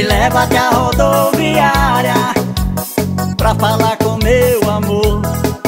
leva até a rodoviária pra falar com meu amor.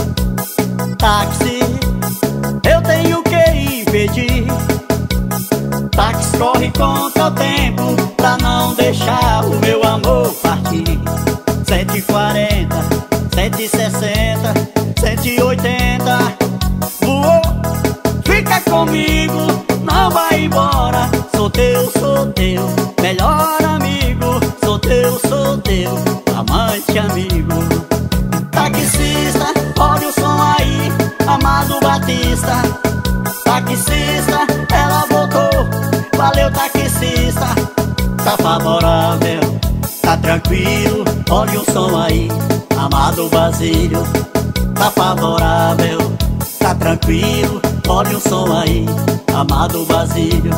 Táxi, eu tenho que impedir. Táxi corre contra o tempo pra não deixar o meu amor partir. 140, 160, 180. Voou, fica comigo, não vai embora. Sou teu, melhor amigo. Sou teu, amante amigo. Taxista, olha o som aí, Amado Batista. Taxista, ela voltou, valeu taxista. Tá favorável, tá tranquilo, olha o som aí, Amado Basílio. Tá favorável, tá tranquilo, olha o som aí, Amado Basílio.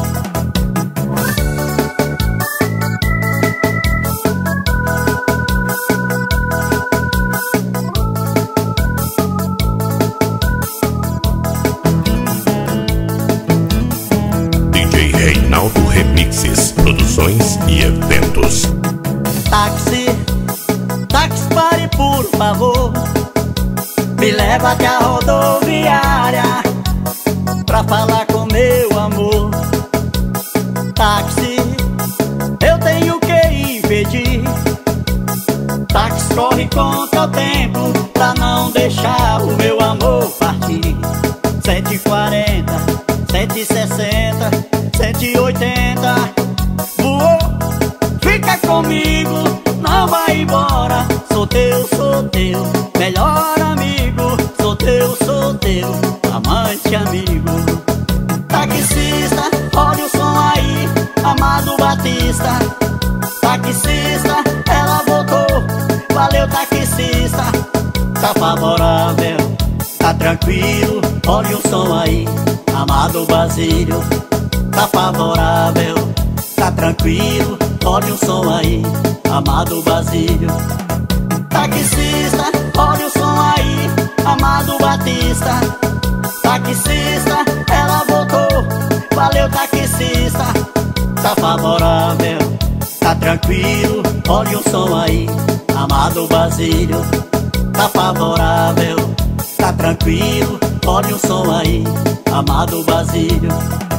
DJ Reinaldo Remixes, produções e eventos. Táxi, táxi, pare por favor. Me leva até a rodoviária pra falar com meu amor. Táxi, eu tenho que impedir. Táxi corre contra o tempo pra não deixar o meu amor partir. 140, 160, 180. Voou, fica comigo, não vai embora. Sou teu, melhor amigo. Sou teu, amante amigo. Taxista, olha o som aí, Amado Batista. Taxista, ela voltou, valeu taxista. Tá favorável, tá tranquilo, olha o som aí, Amado Basílio. Tá favorável, tá tranquilo, olha o som aí, Amado Basílio. Taxista, olha o som aí, Amado Batista. Taxista, ela voltou, valeu taxista. Tá favorável, tá tranquilo, olha o som aí, Amado Basílio. Tá favorável, tá tranquilo, olha o som aí, Amado Basílio.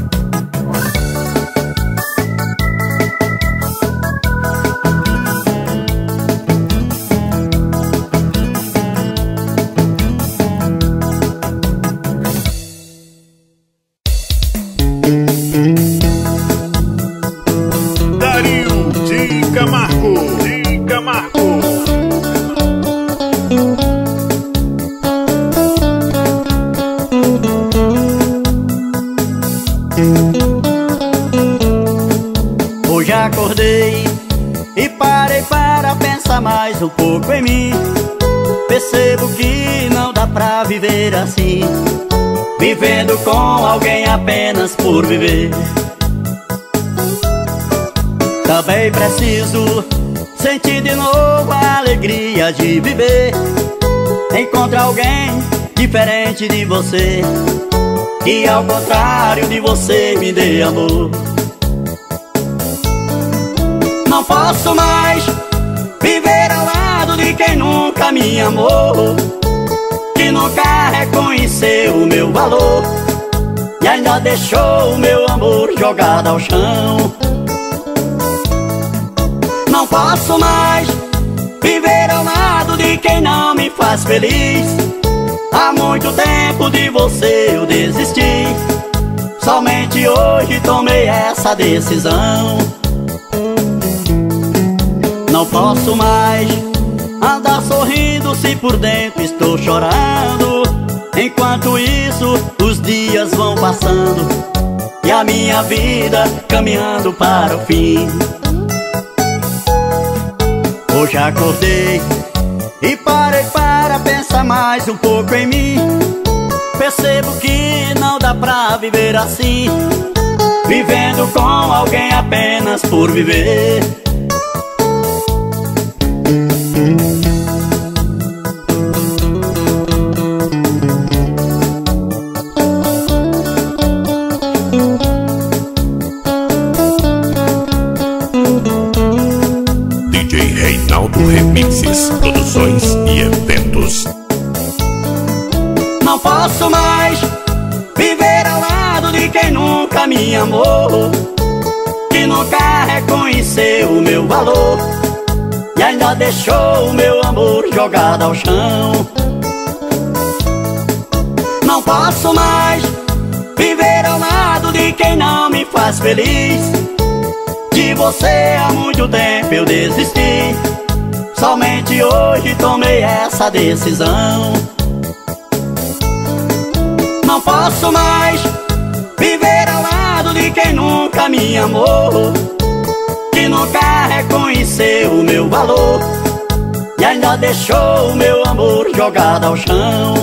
Dario de Camargo, Hoje acordei e parei para pensar mais um pouco em mim. Percebo que não dá pra viver assim, vivendo com alguém apenas por viver. Também preciso sentir de novo a alegria de viver. Encontrar alguém diferente de você, que ao contrário de você me dê amor. Não posso mais viver ao lado de quem nunca me amou, que nunca reconheceu o meu valor e ainda deixou o meu amor jogado ao chão. Não posso mais viver ao lado de quem não me faz feliz. Há muito tempo de você eu desisti, somente hoje tomei essa decisão. Não posso mais andar sorrindo se por dentro estou chorando. Enquanto isso os dias vão passando e a minha vida caminhando para o fim. Hoje acordei e parei para pensar mais um pouco em mim. Percebo que não dá pra viver assim, vivendo com alguém apenas por viver. posso mais viver ao lado de quem nunca me amou, que nunca reconheceu o meu valor e ainda deixou o meu amor jogado ao chão. Não posso mais viver ao lado de quem não me faz feliz. De você há muito tempo eu desisti, somente hoje tomei essa decisão. Não posso mais viver ao lado de quem nunca me amou, que nunca reconheceu o meu valor e ainda deixou o meu amor jogado ao chão.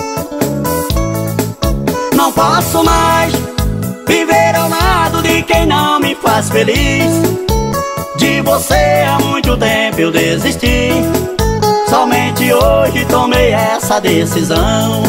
Não posso mais viver ao lado de quem não me faz feliz. De você há muito tempo eu desisti, somente hoje tomei essa decisão.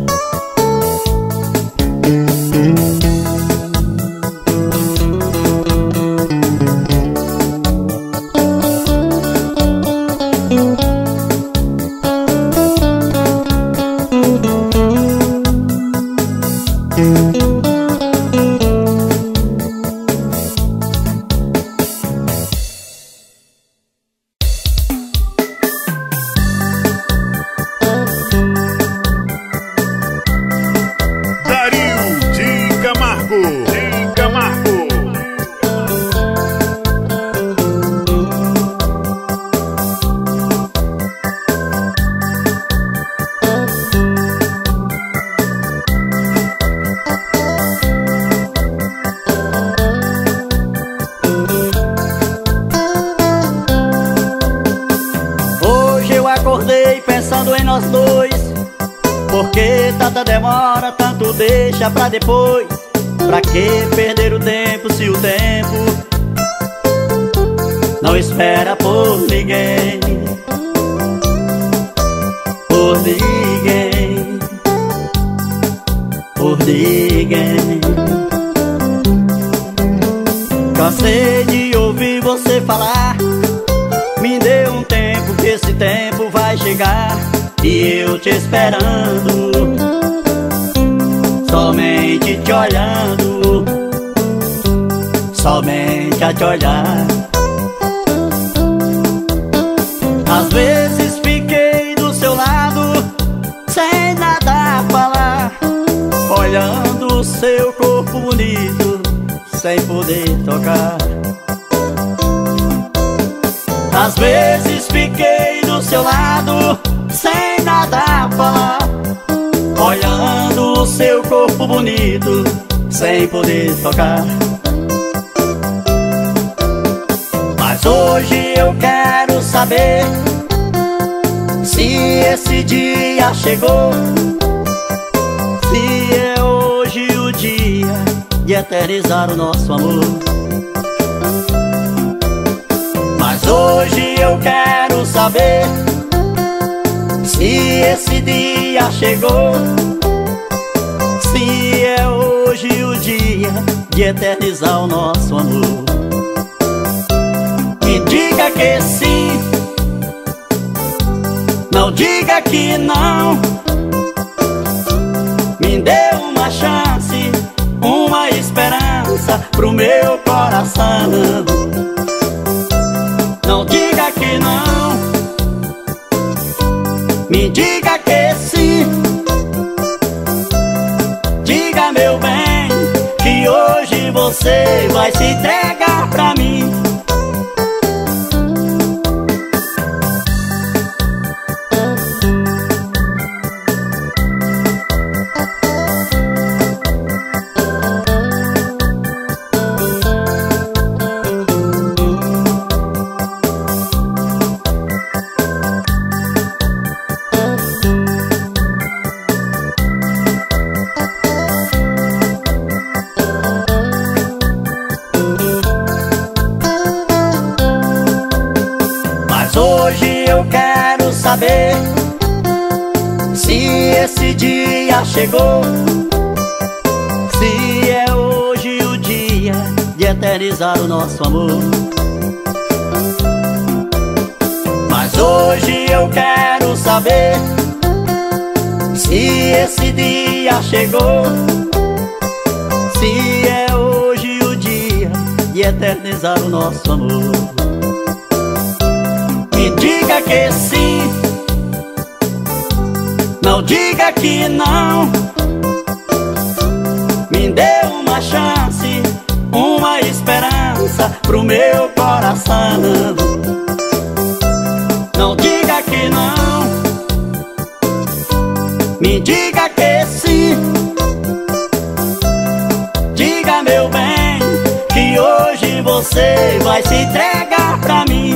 Acordei pensando em nós dois, porque tanta demora, tanto deixa pra depois. Pra que perder o tempo se o tempo não espera por ninguém? Por ninguém, por ninguém. Cansei de ouvir você falar, me dê um tempo que esse tempo vai chegar, e eu te esperando, somente te olhando, somente a te olhar. Às vezes fiquei do seu lado, sem nada a falar, olhando o seu corpo bonito, sem poder tocar. Às vezes fiquei do seu lado, sem nada a falar, olhando o seu corpo bonito, sem poder tocar. Mas hoje eu quero saber se esse dia chegou, se é hoje o dia de eternizar o nosso amor. Mas hoje eu quero saber se esse dia chegou, se é hoje o dia de eternizar o nosso amor. Me diga que sim, não diga que não. Me dê uma chance, uma esperança pro meu coração. Não diga que não, me diga que sim. Diga, meu bem, que hoje você vai se entregar pra mim. Hoje eu quero saber se esse dia chegou, se é hoje o dia de eternizar o nosso amor. Mas hoje eu quero saber se esse dia chegou, se é hoje o dia de eternizar o nosso amor. Me diga que sim, não diga que não. Me dê uma chance, uma esperança pro meu coração. Não diga que não, me diga que sim. Diga, meu bem, que hoje você vai se entregar pra mim.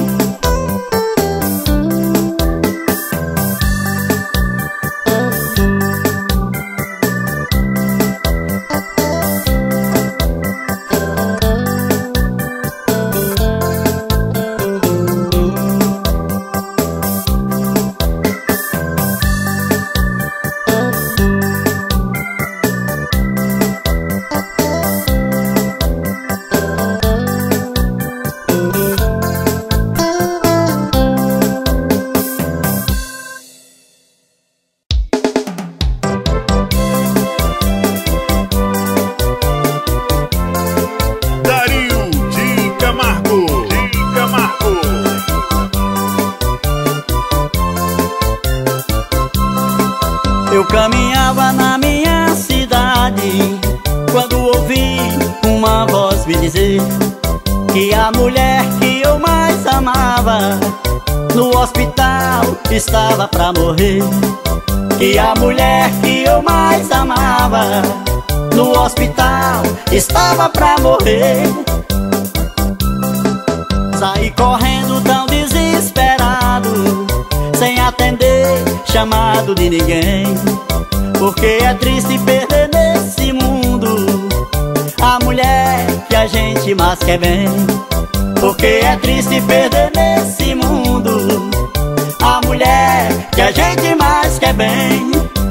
Eu caminhava na minha cidade quando ouvi uma voz me dizer que a mulher que eu mais amava no hospital estava pra morrer. Que a mulher que eu mais amava no hospital estava pra morrer. Saí correndo tão desesperado, sem atender chamado de ninguém, porque é triste perder nesse mundo a mulher que a gente mais quer bem. Porque é triste perder nesse mundo a mulher que a gente mais quer bem.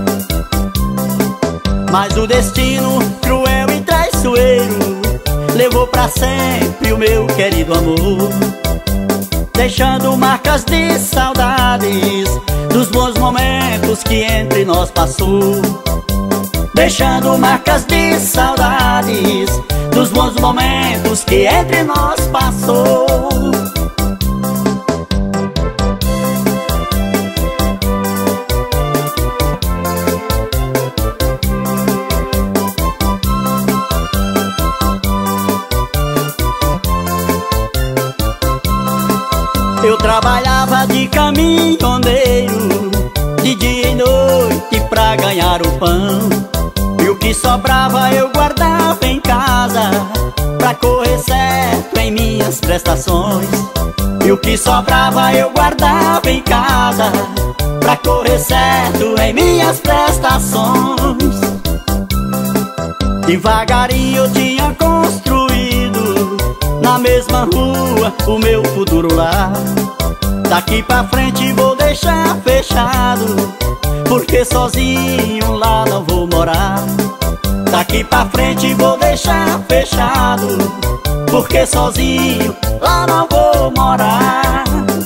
Mas o destino cruel e traiçoeiro levou pra sempre o meu querido amor, deixando marcas de saudades dos bons momentos que entre nós passou. Deixando marcas de saudades dos bons momentos que entre nós passou. Eu trabalhava de caminhoneiro, de dia e noite pra ganhar o pão, e o que sobrava eu guardava em casa pra correr certo em minhas prestações. E o que sobrava eu guardava em casa pra correr certo em minhas prestações. Devagarinho eu tinha construído na mesma rua o meu futuro lar. Daqui pra frente vou deixar fechado, porque sozinho lá não vou morar. Daqui pra frente vou deixar fechado, porque sozinho lá não vou morar.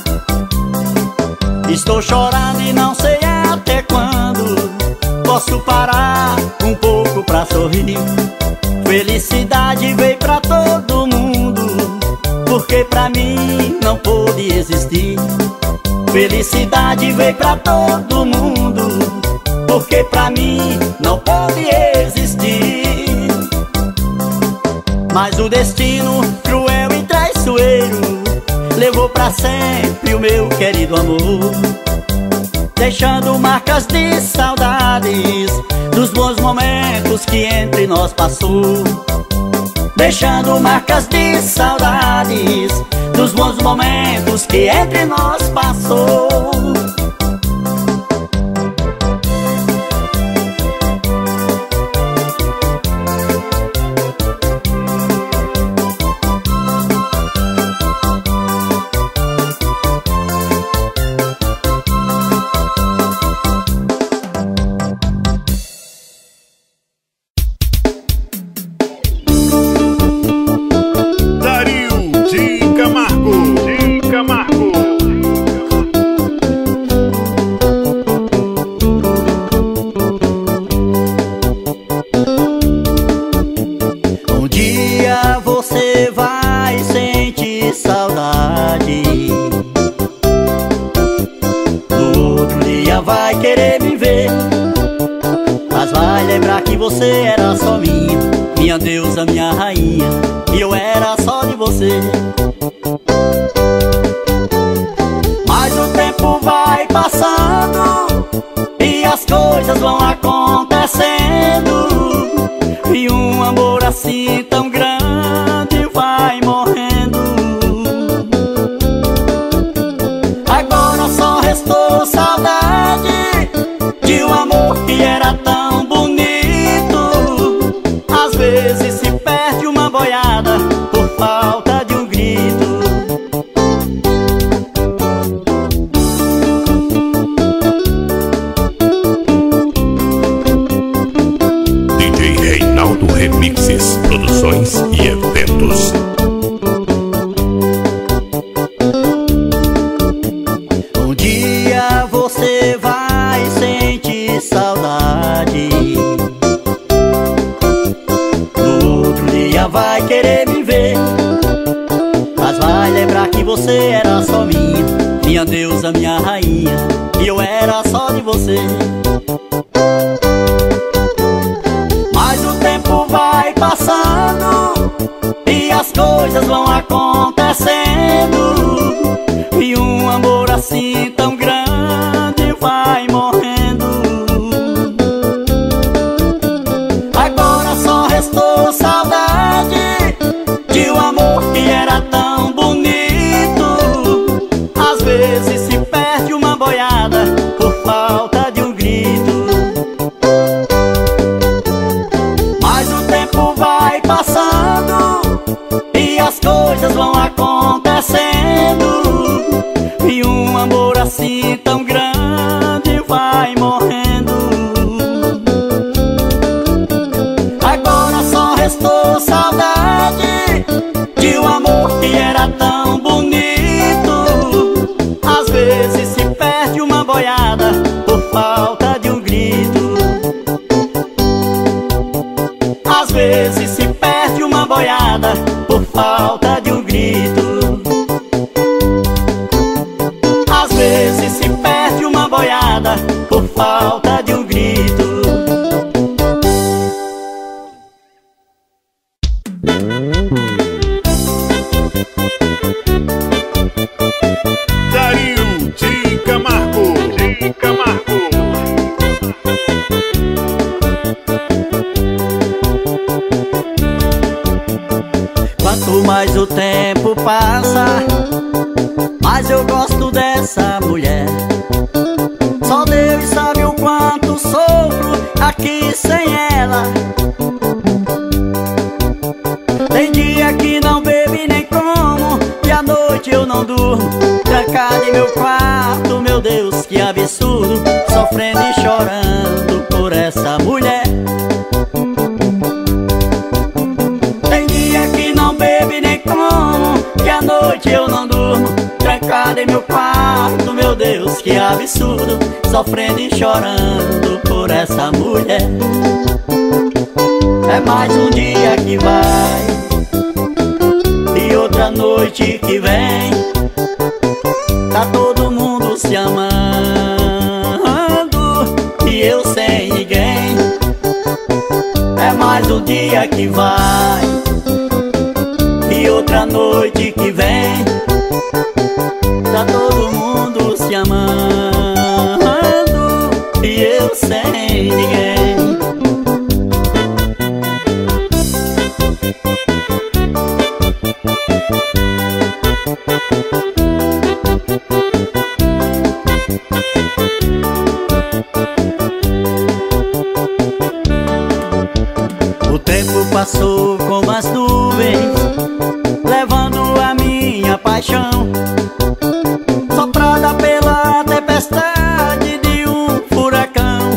Estou chorando e não sei até quando posso parar um pouco pra sorrir. Felicidade veio pra todo mundo, porque pra mim não pôde existir. Felicidade veio pra todo mundo, porque pra mim não pôde existir. Mas o destino cruel e traiçoeiro levou pra sempre o meu querido amor, deixando marcas de saudades dos bons momentos que entre nós passou. Deixando marcas de saudades dos bons momentos que entre nós passou. você era só minha, minha deusa, minha rainha, e eu era só de você. Mas o tempo vai passando e as coisas vão acontecendo, e um amor assim tão grande vai morrendo. Agora só restou saudade de um amor que era tão bonito. Às vezes se perde uma boiada por falta de um grito. DJ Reinaldo Remixes, produções e eventos. Um dia você vai sentir saudade, no outro dia vai querer me ver, mas vai lembrar que você era só minha, minha deusa, minha rainha, e eu era só de você. Mas o tempo vai passando e as coisas vão acontecendo, e um amor assim tão grande vai morrendo. Agora só restou saudade de um amor que era tão bonito. Às vezes se perde uma boiada por falta de um grito. Mas o tempo vai passando e as coisas vão acontecendo, e um amor assim tão grande vai morrendo. Agora só restou saudade de um amor que era tão bonito. Às vezes se perde uma boiada por falta de um grito. Às vezes se perde uma boiada por falta de um grito. Às vezes se perde uma boiada por falta de um grito. Dario de Camargo. Quanto mais o tempo passa, mais eu gosto dessa mulher. Só Deus sabe o quanto sofro aqui sem ela. Tem dia que não bebo nem como, e à noite eu não durmo, trancado em meu quarto, meu Deus, que absurdo, sofrendo e chorando por essa mulher. Tem dia que não bebo nem como, que à noite eu não durmo, trancado em meu quarto, meu Deus, que absurdo, sofrendo e chorando por essa mulher. É mais um dia que vai e outra noite que vem, tá todo mundo se amando e eu sem ninguém. É mais um dia que vai e outra noite que vem, tá todo mundo se amando e eu sem ninguém. O tempo passou como as nuvens, levando a minha paixão, soprada pela tempestade de um furacão.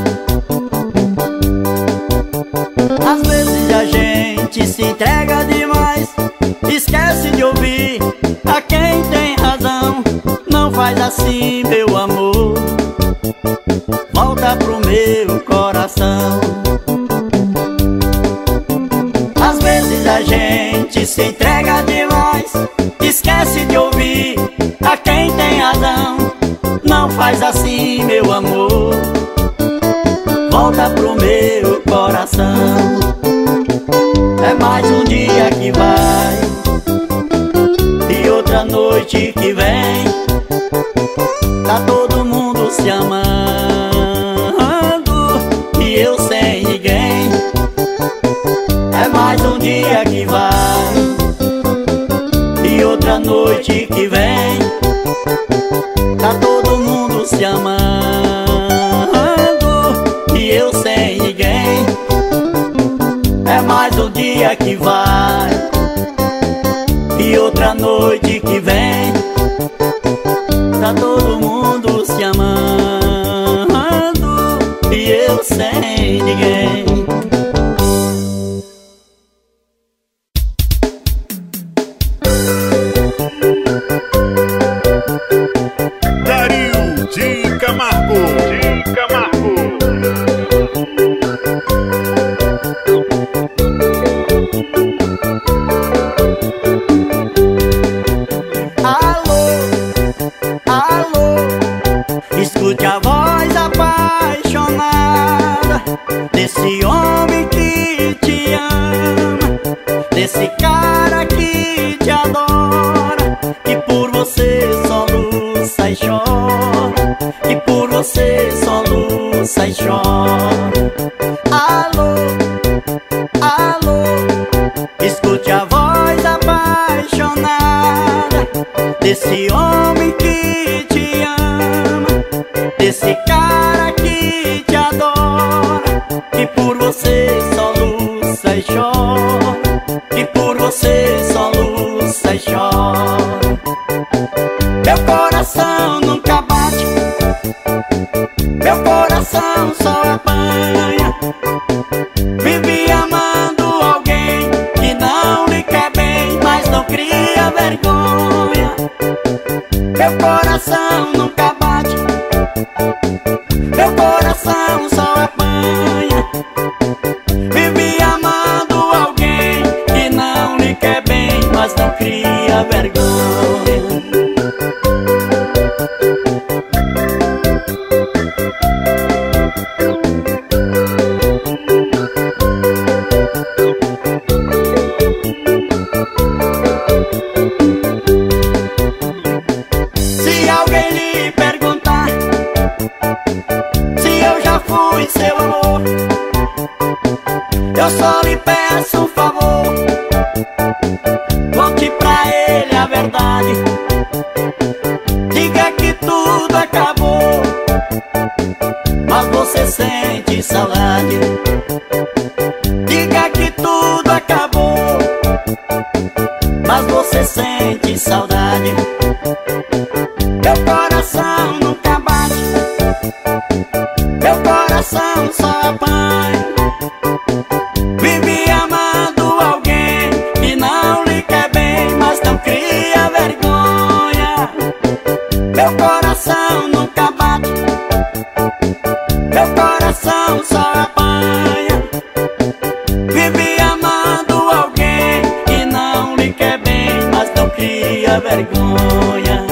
Às vezes a gente se entrega demais, esquece de ouvir a quem tem razão. Não faz assim, meu amor, volta pro meu coração. Às vezes a gente se entrega demais, esquece de ouvir a quem tem razão. Não faz assim, meu amor, volta volta pro meu coração. É mais um dia que vai e outra noite que vem. Tá todo mundo se amando e eu sem ninguém. É mais um dia que vai e outra noite que vem. Tá todo mundo se amando e eu sem ninguém. É mais um dia que vai e outra noite que vem. Tá todo mundo se amando e eu sem ninguém. Dario de Camargo. Escute a voz apaixonada desse homem que te ama, desse cara que te adora, que por você soluça e chora, que por você soluça e chora. Alô, alô, escute a voz apaixonada desse homem que te ama, desse cara que te adora, que por você soluça e chora, que por você soluça e chora. Meu coração nunca bate, meu coração só apanha. Vive amando alguém que não lhe quer bem, mas não cria vergonha. Meu coração nunca bate, meu coração só apanha. Vive amando alguém que não lhe quer bem, mas não cria vergonha. Se alguém lhe perguntar se eu já fui seu amor, eu só lhe peço um favor: conte pra ele a verdade. Diga que tudo acabou, mas você sente saudade. Diga que tudo acabou, mas você sente saudade. Meu coração nunca bate, meu coração só apanha. Vive amando alguém que não lhe quer bem, mas não cria vergonha. Meu coração nunca bate, meu coração só apanha. Vive amando alguém que não lhe quer bem, mas não cria vergonha.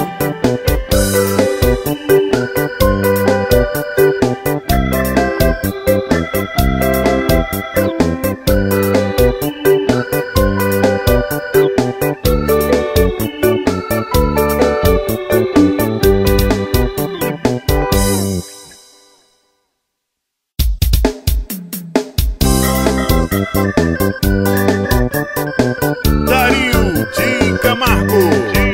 Dario de Camargo.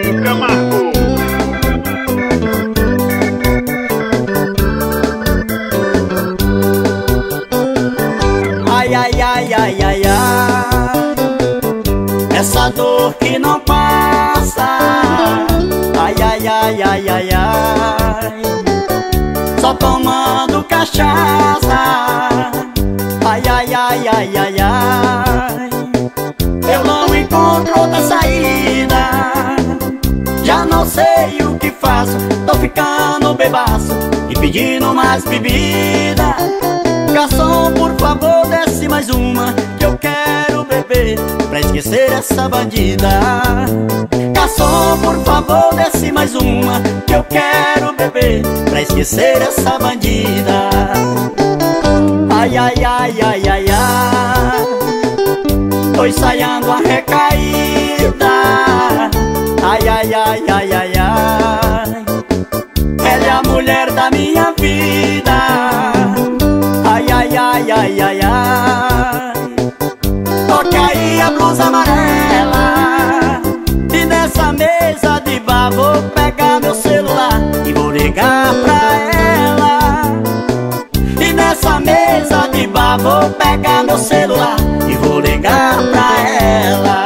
Ai, ai, ai, ai, ai, ai, essa dor que não passa. Ai, ai, ai, ai, ai, ai, só tomando cachaça. Ai, ai, ai, ai, ai, ai, eu não encontro outra saída. Já não sei o que faço, tô ficando bebaço e pedindo mais bebida. Garçom, por favor, desce mais uma, que eu quero beber pra esquecer essa bandida. Garçom, por favor, desce mais uma, que eu quero beber pra esquecer essa bandida. Ai, ai, ai, ai, ai, ai, tô ensaiando a recaída. Ai, ai, ai, ai, ai, ai, ela é a mulher da minha vida. Ai, ai, ai, ai, ai, ai, toca aí a blusa amarela. E nessa mesa de bar vou pegar meu celular e vou ligar pra ela. E nessa mesa de bar vou pegar meu celular e vou ligar pra ela.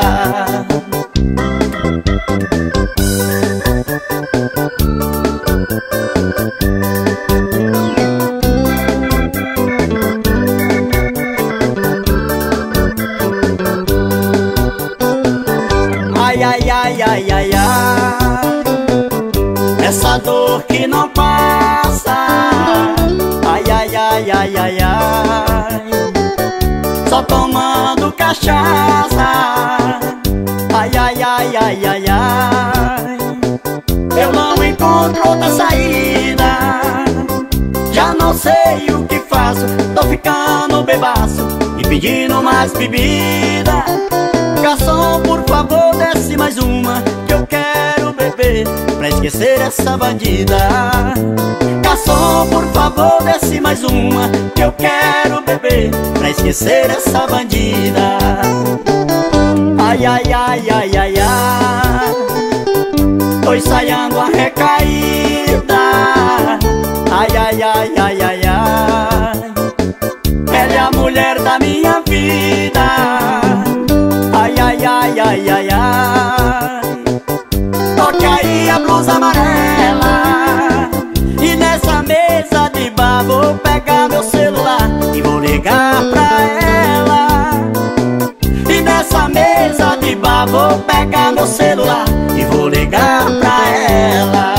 Ai, ai, ai, ai, ai, ai, essa dor que não passa. Ai, ai, ai, ai, ai, ai, só tomando cachaça. Ai, ai, ai, ai, ai, ai, eu não encontro outra saída. Já não sei o que faço, tô ficando bebaço e pedindo mais bebida. Garçom, por favor, desce mais uma que eu quero beber pra esquecer essa bandida. Garçom, por favor, desce mais uma que eu quero beber pra esquecer essa bandida. Ai, ai, ai, ai, ai, ai, tô ensaiando a recaída. Ai, ai, ai, ai, ai, ai, ela é a mulher da minha vida. Ai, ai, ai, ai, ai, ai, toca aí a blusa amarela. E nessa mesa de bar vou pegar meu celular e vou ligar pra ela. E nessa mesa de bar vou pegar meu celular e vou ligar pra ela.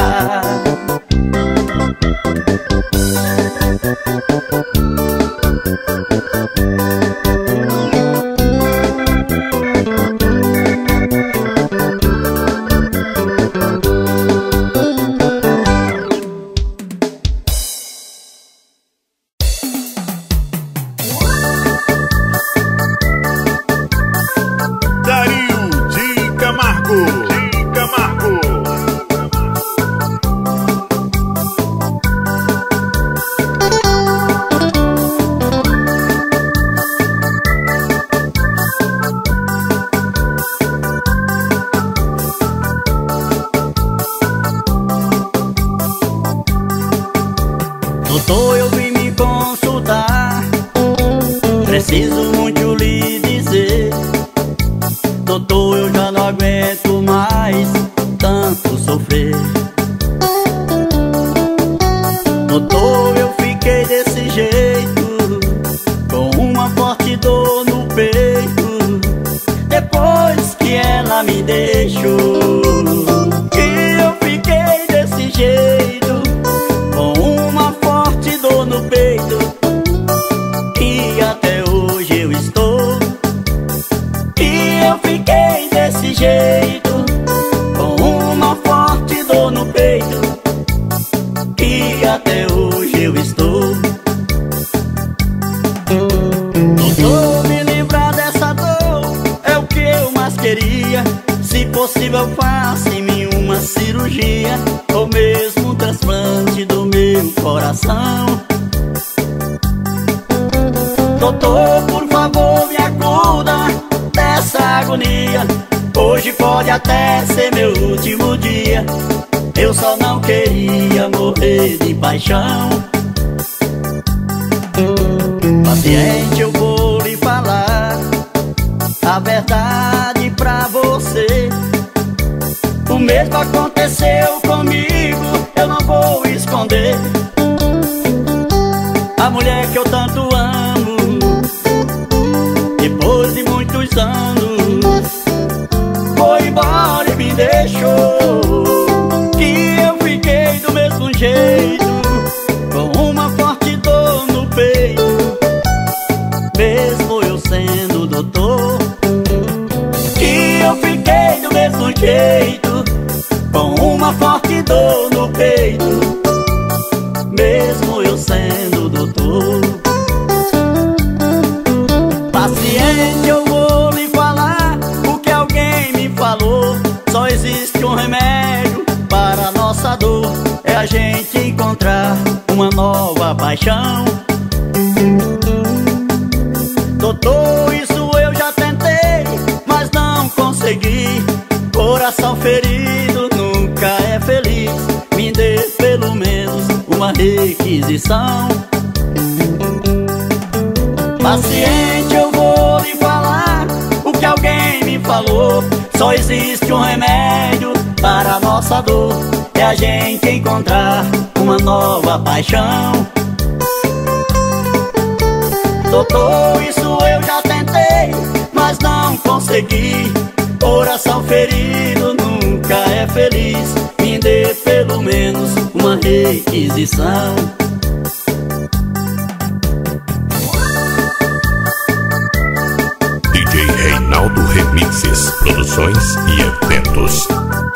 Doutor, eu vim me consultar, preciso muito lhe dizer. Doutor, eu já não aguento mais tanto sofrer. Doutor, eu fiquei desse jeito, com uma forte dor no peito, depois que ela me deixou. E eu fiquei desse jeito, com uma forte dor no peito, e até hoje eu estou. E eu fiquei desse jeito, com uma forte dor no peito, e até hoje eu estou. Doutor, me livrar dessa dor é o que eu mais queria. Se possível, faça em mim uma cirurgia, ou mesmo um transplante do meu coração. Doutor, por favor, me acuda dessa agonia. Hoje pode até ser meu último dia, eu só não queria morrer de paixão. Paciente, eu vou lhe falar a verdade pra você. O mesmo aconteceu comigo, eu não vou esconder. A mulher que eu tanto amo, depois de muitos anos, foi embora e me deixou. Que eu fiquei do mesmo jeito, com uma forte dor no peito, mesmo eu sendo doutor. Que eu fiquei do mesmo jeito, com uma forte dor no peito, mesmo eu sendo doutor. paixão. Doutor, isso eu já tentei, mas não consegui. Coração ferido nunca é feliz. Me dê pelo menos uma requisição. Paciente, eu vou lhe falar o que alguém me falou. Só existe um remédio para a nossa dor, é a gente encontrar uma nova paixão. Doutor, isso eu já tentei, mas não consegui. Coração ferido nunca é feliz. Me dê pelo menos uma requisição. DJ Reinaldo Remixes, produções e eventos.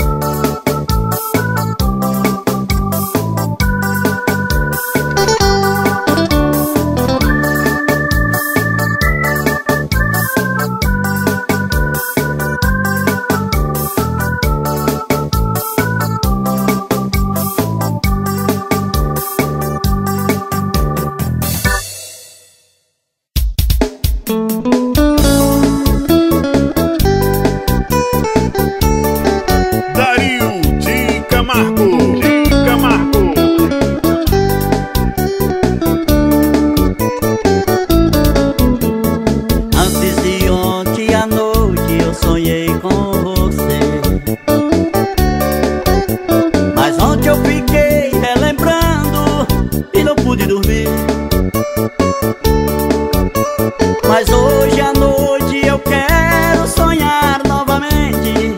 Mas hoje à noite eu quero sonhar novamente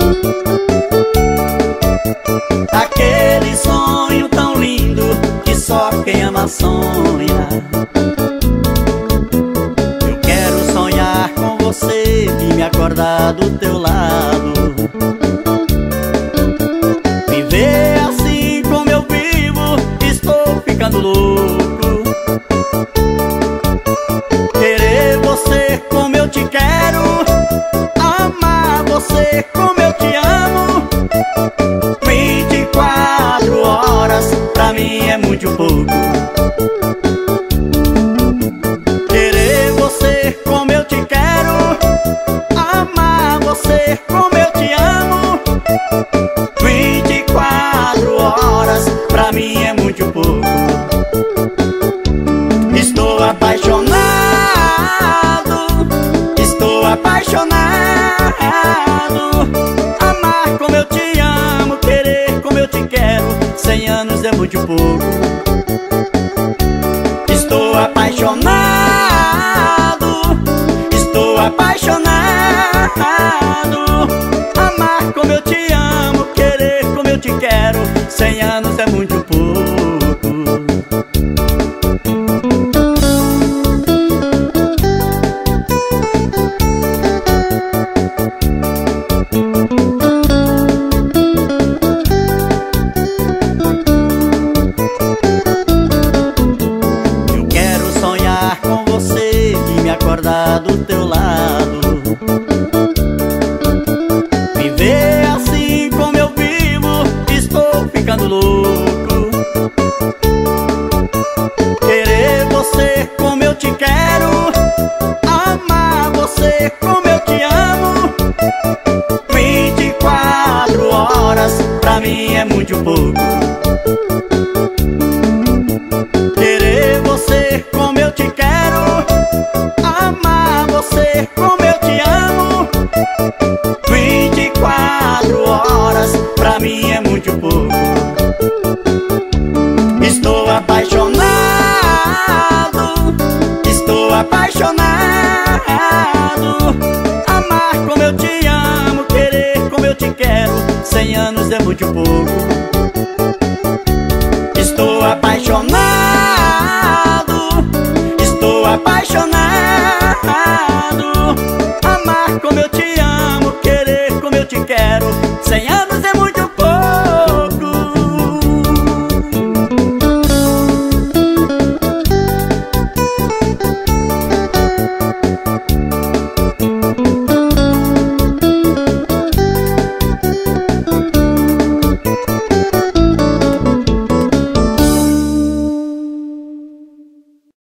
aquele sonho tão lindo que só quem ama sonha. Eu quero sonhar com você e me acordar do teu lado, viver assim como eu vivo. Estou ficando louco. Você como eu te quero, amar você como eu te amo. 24 horas pra mim é muito pouco. Querer você como eu te quero, amar você como eu te amo. 24 horas pra mim é muito pouco. Estou apaixonado, amar como eu te amo, querer como eu te quero. 100 anos é muito pouco. Estou apaixonado, estou apaixonado. Amar como eu te amo, querer como eu te quero. 100 anos é muito pouco. Acordar do teu lado, viver assim como eu vivo. Estou ficando louco. Querer você como eu te quero, amar você como eu te amo. 24 horas pra mim é muito pouco. Querer você como eu te quero, amar você como eu te amo. 24 horas pra mim é muito pouco. Estou apaixonado, estou apaixonado. Amar como eu te amo, querer como eu te quero. 100 anos é muito pouco.